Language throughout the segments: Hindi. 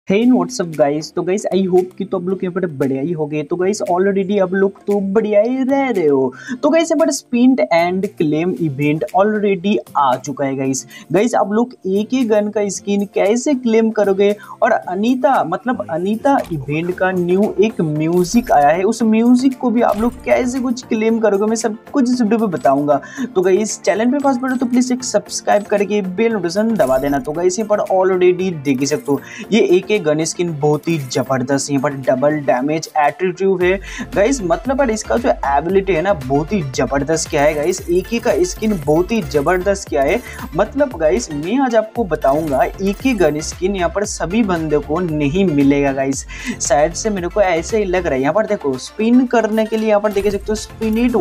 हे व्हाट्सअप गाइस। तो गाइस आई होप कि तो आप लोग यहाँ पर बढ़िया ही हो गए। तो गाइस ऑलरेडी आप लोग तो बढ़िया ही रह रहे हो। तो गाइस यहाँ पर spin and claim event already आ चुका है गाइस। गाइस आप लोग एक ही गन का स्किन कैसे क्लेम करोगे। और अनीता इवेंट का न्यू एक म्यूजिक आया है, उस म्यूजिक को भी आप लोग कैसे कुछ क्लेम करोगे, मैं सब कुछ इस वीडियो पे बताऊंगा। तो गाइस चैनल पे फर्स्ट बढ़ो तो प्लीज एक सब्सक्राइब करके बेल नोटिफिकेशन दबा देना। तो गाइस यहाँ पर ऑलरेडी देख ही सकते हो ये एक गन स्किन बहुत ही जबरदस्त, यहाँ पर डबल डैमेज एटीट्यूड है गाइस। मतलब पर इसका जो एबिलिटी है ना बहुत ही जबरदस्त क्या है गाइस, एक ही का स्किन बहुत ही जबरदस्त क्या है। मतलब गाइस मैं आज आपको बताऊंगा एक ही गन स्किन यहाँ पर सभी बंदे को नहीं मिलेगा गाइस। शायद से मेरे को ऐसे ही लग रहा है। यहाँ पर देखो स्पिन करने के लिए यहाँ पर देख सकते हो स्पिन इट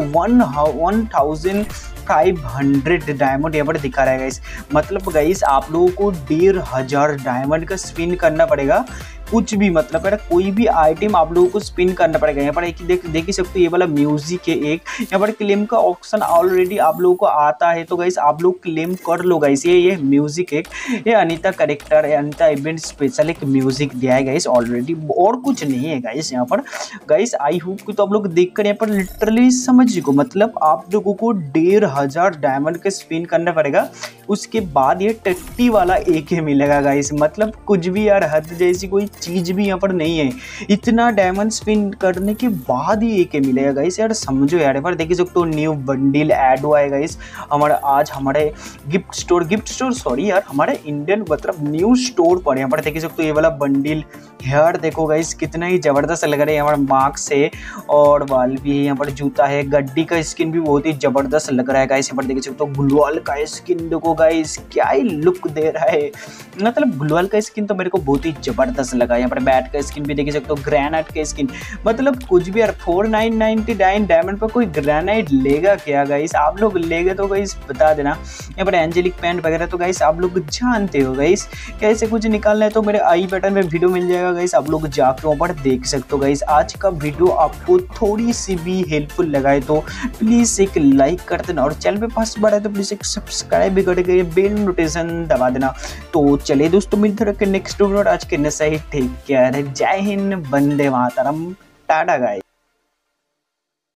1500 डायमंड यहाँ पर दिखा रहा है गाइस। मतलब गाइस आप लोगों को 1500 डायमंड का स्पिन करना पड़ेगा। कुछ भी मतलब है कोई भी आइटम आप लोगों को स्पिन करना पड़ेगा। यहाँ पर एक देख ही सकते हो ये वाला म्यूजिक है एक, यहाँ पर क्लेम का ऑप्शन ऑलरेडी आप लोगों को आता है। तो गाइस आप लोग क्लेम कर लो गाइस। ये म्यूजिक एक ये Anita character Anita event special एक म्यूजिक दिया है गाइस ऑलरेडी, और कुछ नहीं है गाइस। यहाँ पर गाइस आई होप कि तो आप लोग देख कर यहाँ पर लिटरली समझ को, मतलब आप लोगों को 1500 डायमंड का स्पिन करना पड़ेगा। उसके बाद ये टट्टी वाला एक ही मिलेगा गाइस। मतलब कुछ भी यार हद जैसी कोई चीज भी यहाँ पर नहीं है। इतना डायमंड स्पिन करने के बाद ही एक ही मिलेगा गाइस। यार समझो यार, पर देख सकते हो न्यू बंडल ऐड हुआ है गाइस आज हमारे गिफ्ट स्टोर सॉरी यार हमारे इंडियन मतलब न्यू स्टोर पर। यहाँ पर देख सकते हो ये वाला बंडल हेयर देखो गाइस कितना ही जबरदस्त लग रहा है। यहाँ पर मार्क्स है और बाल भी है, यहाँ पर जूता है, गड्डी का स्किन भी बहुत ही जबरदस्त लग रहा है गाइस। यहाँ पर देख सकते हो ग्लूवाल का स्किन देखो गाइस क्या ही लुक दे रहा है। मतलब ग्लूवाल का स्किन तो मेरे को बहुत ही जबरदस्त लगा। यहाँ पर बैट का स्किन भी देख सकते हो, ग्रेनाइट का स्किन, मतलब कुछ भी यार 4999 डायमंड पर कोई ग्रेनाइट लेगा क्या गाइस। आप लोग लेगे तो गाइस बता देना। यहाँ पर एंजेलिक पैंट वगैरह तो गाइस आप लोग जानते हो गाइस कैसे कुछ निकालना है। तो मेरे आई बटन में वीडियो मिल जाएगा गाइस, आप लोग जाकर वहाँ पर देख सकते हो गाइस। आज का वीडियो आपको थोड़ी सी भी हेल्पफुल लगा है तो प्लीज एक लाइक कर देना, और चैनल पे फर्स्ट बार है तो प्लीज एक सब्सक्राइब भी करके बेल नोटिफिकेशन दबा देना। तो चलिए दोस्तों मिलते रहे नेक्स्ट वीडियो। आज के नशा ही ठीक केयर है। जय हिंद, वंदे मातरम, टाटा गाइस।